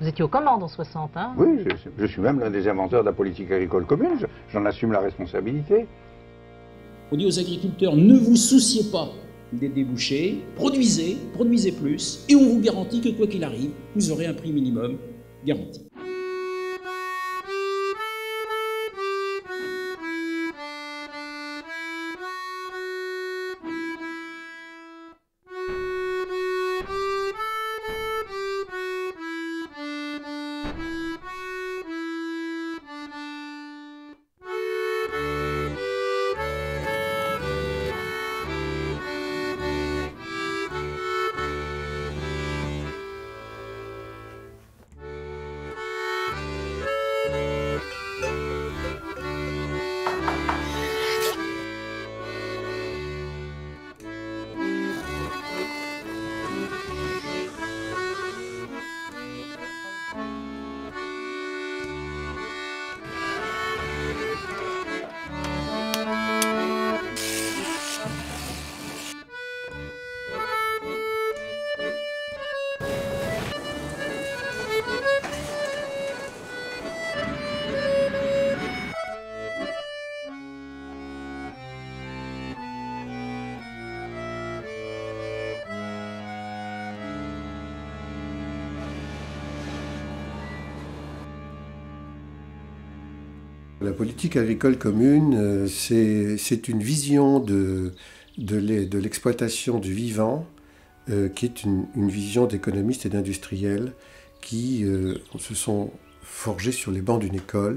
Vous étiez aux commandes en 60, hein? Oui, je suis même l'un des inventeurs de la politique agricole commune. J'en assume la responsabilité. On dit aux agriculteurs, ne vous souciez pas des débouchés, produisez plus, et on vous garantit que quoi qu'il arrive, vous aurez un prix minimum garanti. La politique agricole commune, c'est une vision de l'exploitation du vivant qui est une vision d'économistes et d'industriels qui se sont forgés sur les bancs d'une école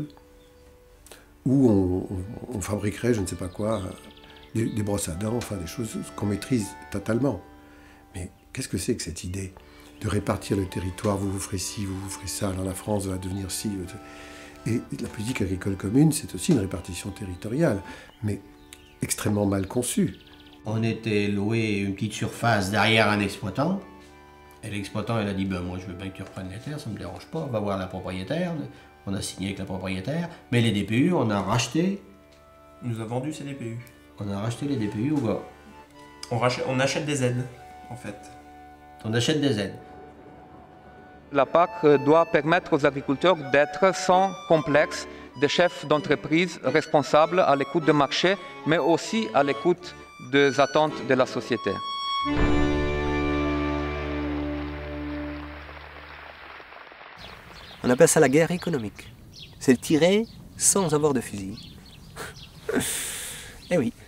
où on fabriquerait, je ne sais pas quoi, des brosses à dents, enfin des choses qu'on maîtrise totalement. Mais qu'est-ce que c'est que cette idée de répartir le territoire, vous ferez ci, vous ferez ça, alors la France va devenir ci. Et la politique agricole commune, c'est aussi une répartition territoriale, mais extrêmement mal conçue. On était loué une petite surface derrière un exploitant, et l'exploitant il a dit ben, moi je veux bien que tu reprennes les terres, ça ne me dérange pas, on va voir la propriétaire. On a signé avec la propriétaire, mais les DPU, on a racheté. Il nous a vendu ces DPU. On a racheté les DPU au gars. On achète des aides, en fait. On achète des aides. La PAC doit permettre aux agriculteurs d'être sans complexe des chefs d'entreprise responsables à l'écoute du marché, mais aussi à l'écoute des attentes de la société. On appelle ça la guerre économique. C'est le tirer sans avoir de fusil. Eh oui.